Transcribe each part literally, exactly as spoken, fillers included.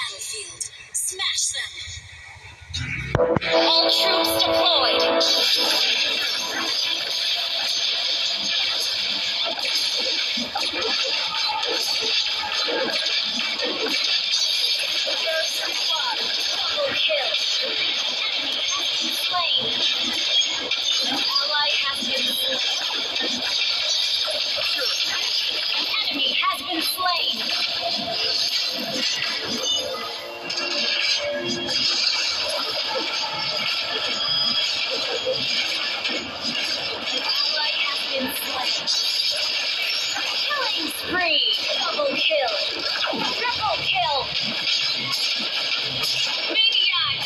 battlefield. Smash them! All troops deployed! First blood. Double kill. Enemy has been slain. An ally has been slain. An enemy has been slain. Ally has been slain. Killing spree. Double kill. Triple kill. Maniac.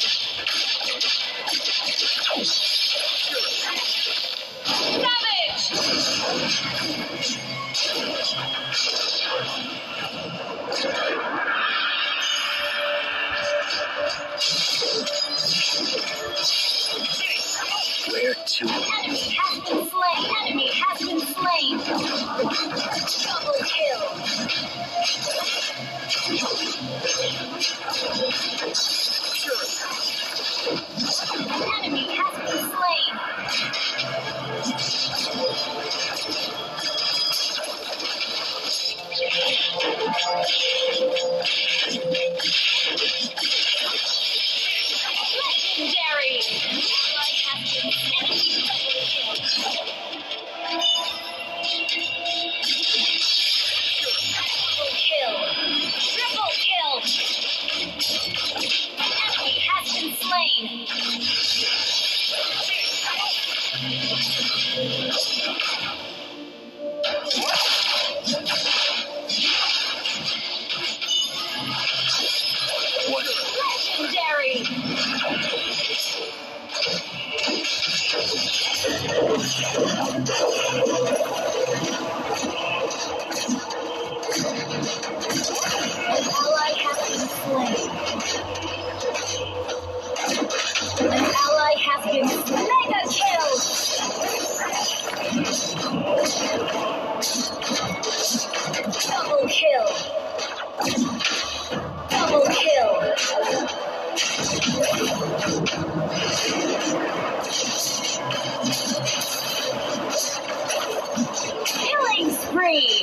Where to? Enemy has been slain. Enemy has been slain. Double kill. Enemy has been slain. Legendary. Ally has been enemy double kill. Double kill. Triple kill. Enemy has been slain. Legendary. An ally has been slain. An ally has been mega kill. Double kill. Double kill. Killing spree.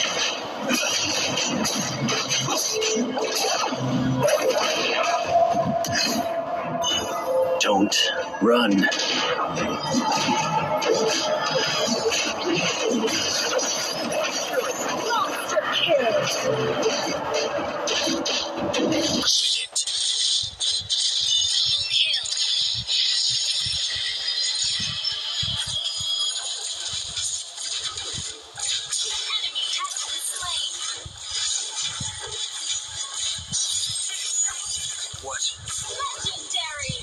Don't run. Monster kill. Shit. Kill. Enemy has been slain. What? Legendary.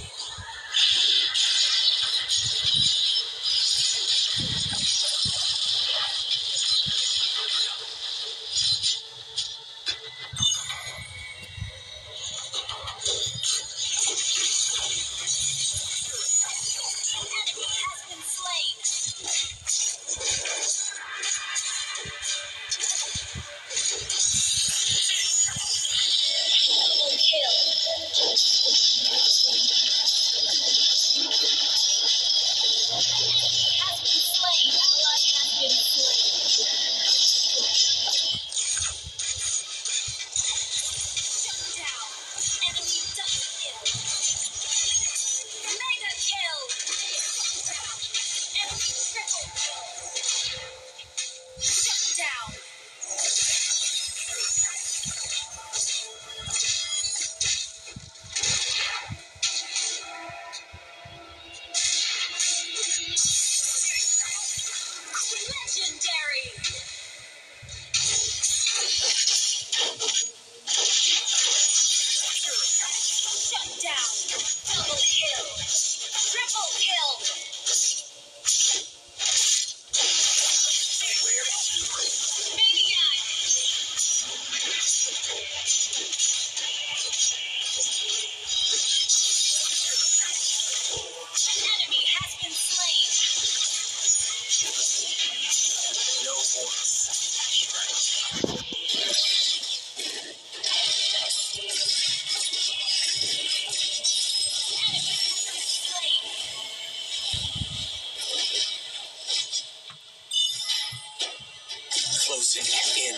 Closing in.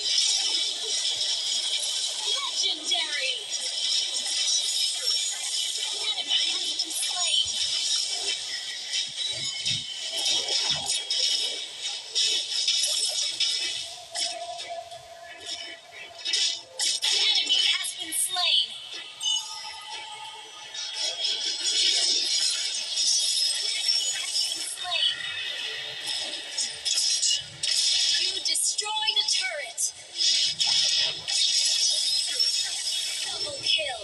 Legendary. Enemy has been slain. Enemy has been slain. Slain. You destroyed a turret. Double kill.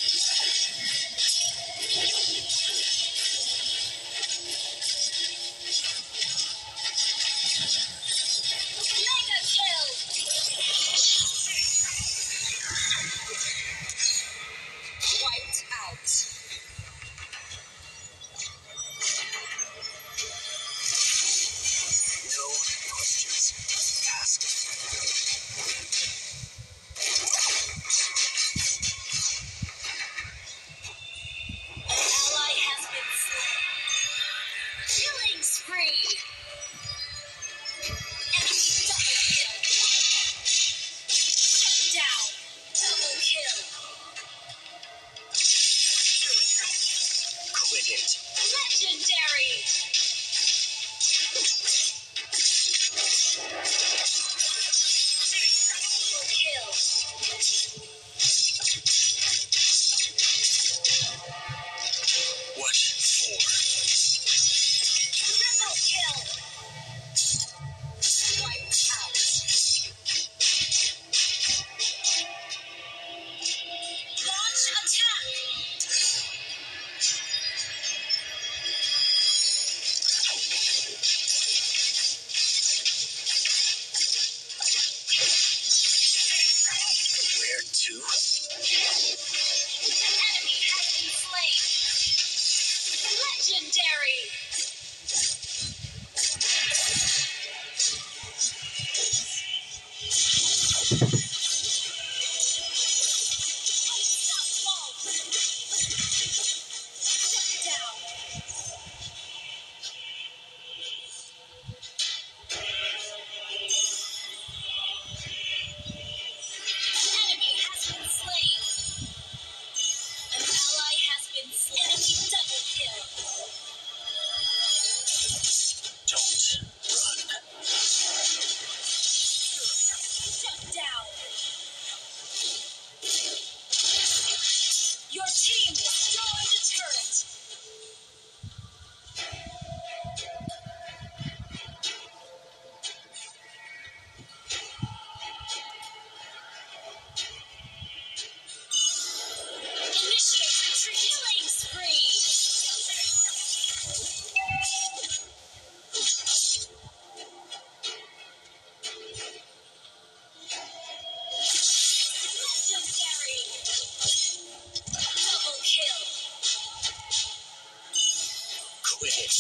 Mega kill. Wiped out. No questions asked. Ally has been slain. Killing spree. Enemy double kill. Shut down. Double kill. Quit it. Legendary. Double kill. What for? Triple kill. Wiped out. Launch attack. Where to? An enemy has been slain. Legendary. Unstoppable. Shut down. Enemy has been slain. An ally has been slain. Enemy double kill. Don't run. Shut down. Your team destroyed a turret. Initiate retreat. Killing spree. Legendary. Double kill. Quit it.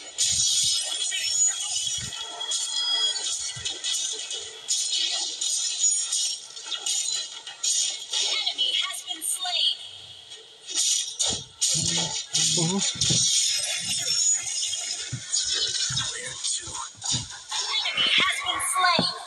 Enemy has been slain. Where to? Enemy has been slain.